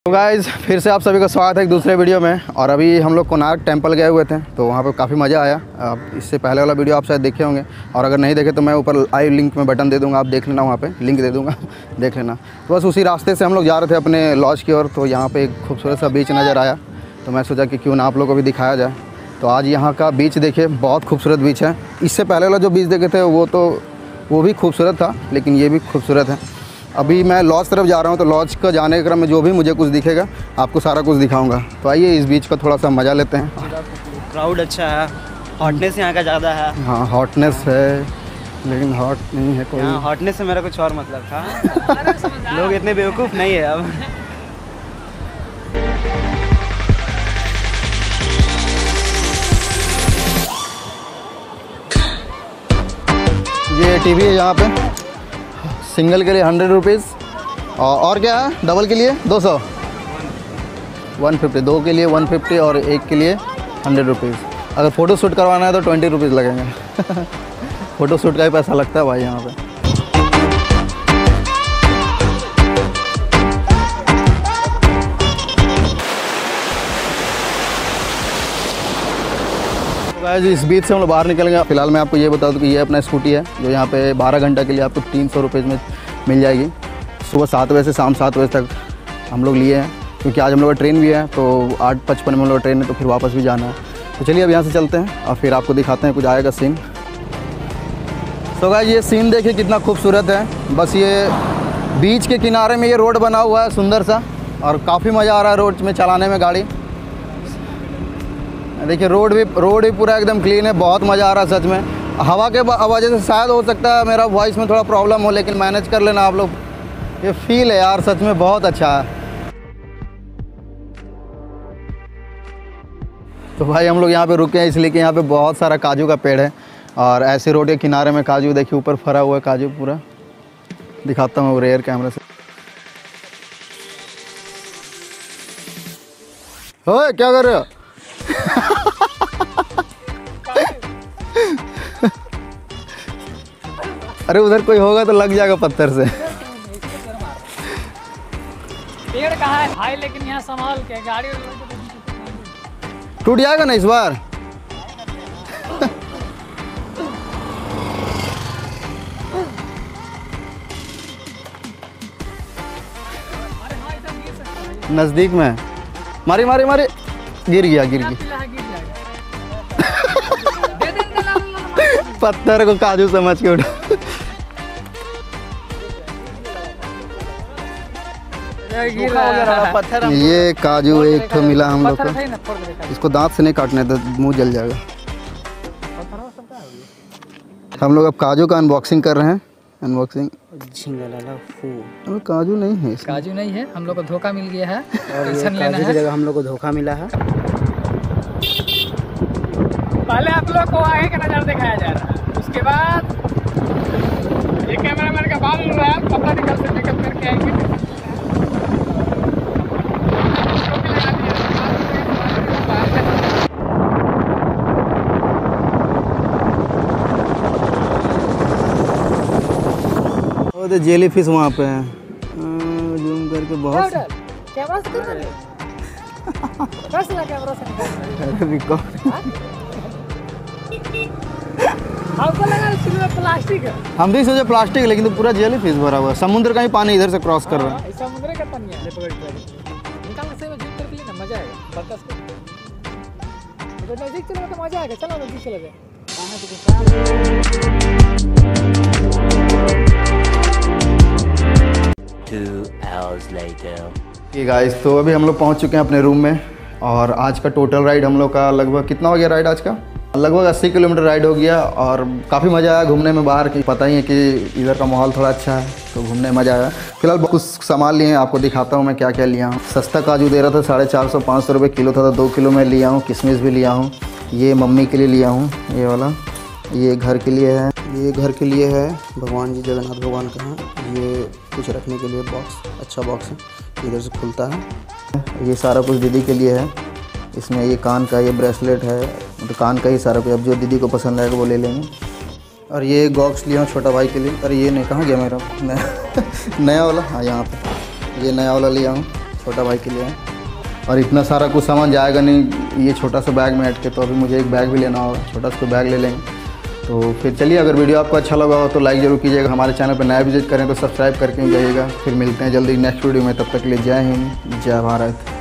तो गाइज़ फिर से आप सभी का स्वागत है एक दूसरे वीडियो में। और अभी हम लोग कोणार्क टेंपल गए हुए थे तो वहाँ पे काफ़ी मज़ा आया। अब इससे पहले वाला वीडियो आप शायद देखे होंगे और अगर नहीं देखे तो मैं ऊपर आई लिंक में बटन दे दूँगा, आप देख लेना, वहाँ पे लिंक दे दूँगा देख लेना। तो बस उसी रास्ते से हम लोग जा रहे थे अपने लॉज की ओर। तो यहाँ पर एक खूबसूरत सा बीच नज़र आया तो मैं सोचा कि क्यों ना आप लोगों को भी दिखाया जाए। तो आज यहाँ का बीच देखिए, बहुत खूबसूरत बीच है। इससे पहले वाला जो बीच देखे थे वो भी खूबसूरत था, लेकिन ये भी खूबसूरत है। अभी मैं लॉज तरफ जा रहा हूँ तो लॉज का जाने के क्रम में जो भी मुझे कुछ दिखेगा आपको सारा कुछ दिखाऊंगा। तो आइए इस बीच का थोड़ा सा मज़ा लेते हैं। क्राउड अच्छा है, हॉटनेस यहाँ का ज़्यादा है। हाँ हॉटनेस है, लेकिन हॉट नहीं है कोई। हाँ हॉटनेस से मेरा कुछ और मतलब था। लोग इतने बेवकूफ़ नहीं है अब। ये टीवी है यहाँ पे, सिंगल के लिए 100 रुपीज़ और क्या है डबल के लिए 200, 150, 2 के लिए 150 और 1 के लिए 100 रुपीज़। अगर फ़ोटो शूट करवाना है तो 20 रुपीज़ लगेंगे। फ़ोटो शूट का ही पैसा लगता है भाई यहाँ पे। गाइस इस बीच से हम लोग बाहर निकलेंगे। फिलहाल मैं आपको ये बता दूं कि ये अपना स्कूटी है जो यहाँ पे 12 घंटे के लिए आपको 300 रुपये में मिल जाएगी। सुबह 7 बजे से शाम 7 बजे तक हम लोग लिए हैं, क्योंकि आज हम लोग का ट्रेन भी है। तो 8:55 में हम लोग का ट्रेन है, तो फिर वापस भी जाना है। तो चलिए अब यहाँ से चलते हैं और फिर आपको दिखाते हैं कुछ आएगा सीन। तो गाइस ये सीन देखिए कितना खूबसूरत है। बस ये बीच के किनारे में ये रोड बना हुआ है सुंदर सा, और काफ़ी मज़ा आ रहा है रोड में चलाने में गाड़ी। देखिए रोड भी पूरा एकदम क्लीन है, बहुत मज़ा आ रहा है सच में। हवा के वजह से शायद हो सकता है मेरा वॉइस में थोड़ा प्रॉब्लम हो, लेकिन मैनेज कर लेना आप लोग। ये फील है यार सच में बहुत अच्छा है। तो भाई हम लोग यहाँ पे रुके हैं इसलिए कि यहाँ पे बहुत सारा काजू का पेड़ है, और ऐसे रोड के किनारे में काजू देखिए ऊपर फरा हुआ है काजू पूरा। दिखाता हूँ रेयर कैमरे से। ओए क्या कर रहे हो? अरे उधर कोई होगा तो लग जाएगा पत्थर से। पेड़ कहाँ है भाई, लेकिन यहाँ संभाल के गाड़ी टूट जाएगा ना इस बार। नजदीक में मारी मारी मारी गिर गया पत्थर को काजू समझ के उठा। ये काजू एक तो मिला हम लोग को। इसको दांत से नहीं काटने तो मुंह जल जाएगा। हम लोग अब काजू का अनबॉक्सिंग कर रहे हैं। अनबॉक्सिंग काजू नहीं है, काजू नहीं है, हम लोग को धोखा मिल गया है। और ये काजू की जगह हम लोग को धोखा मिला है। पहले आप लोग को आगे का नज़ारा दिखाया जा रहा है, उसके बाद ये कैमरामैन का बाल उड़ रहा है, कपड़ा निकल करके आएंगे। वो तो जेली फिश वहाँ पे है, जूम करके बहुत कैमरा से कर रहे हो? कैमरा से हमको लगा सिर्फ प्लास्टिक है। हम भी सोचे प्लास्टिक है, लेकिन तो पूरा जेली फिश भरा हुआ है। समुद्र का ही पानी इधर से क्रॉस कर रहा है। समुद्र का पानी है, निकालना से जीप करके लेना, मजा आएगा। बरकस को तो नजदीक चलो तो मजा आएगा। चलो नजदीक चले जाए। ये गाइस तो अभी हम लोग पहुंच चुके हैं अपने रूम में, और आज का टोटल राइड हम लोग का लगभग कितना हो गया राइड आज का? लगभग 80 किलोमीटर राइड हो गया, और काफ़ी मज़ा आया घूमने में बाहर की। पता ही है कि इधर का माहौल थोड़ा अच्छा है तो घूमने में मज़ा आया। फिलहाल कुछ सामान लिए हैं, आपको दिखाता हूँ मैं क्या क्या लिया हूँ। सस्ता काजू दे रहा था 450-500 रुपये किलो था, तो 2 किलो मैं लिया हूँ। किशमिश भी लिया हूँ। ये मम्मी के लिए लिया हूँ ये वाला। ये घर के लिए है, ये घर के लिए है, भगवान जी जगन्नाथ भगवान का है। ये कुछ रखने के लिए बॉक्स, अच्छा बॉक्स है, इधर से खुलता है। ये सारा कुछ दीदी के लिए है। इसमें ये कान का ये ब्रेसलेट है, तो कान का ही सारा कुछ, अब जो दीदी को पसंद आएगा वो ले लेंगे। और ये गॉक्स लिया हूँ छोटा भाई के लिए। अरे ये नहीं, कहाँ गया मेरा नया वाला? हाँ यहाँ पे ये नया वाला लिया हूँ। छोटा भाई के लिए है। और इतना सारा कुछ सामान जाएगा नहीं ये छोटा सा बैग में अटके, तो अभी मुझे एक बैग भी लेना होगा, छोटा सा बैग ले लेंगे। तो फिर चलिए, अगर वीडियो आपको अच्छा लगा हो तो लाइक ज़रूर कीजिएगा, हमारे चैनल पर नया विजिट करें तो सब्सक्राइब करके जाइएगा। फिर मिलते हैं जल्दी नेक्स्ट वीडियो में, तब तक के लिए जय हिंद, जय भारत।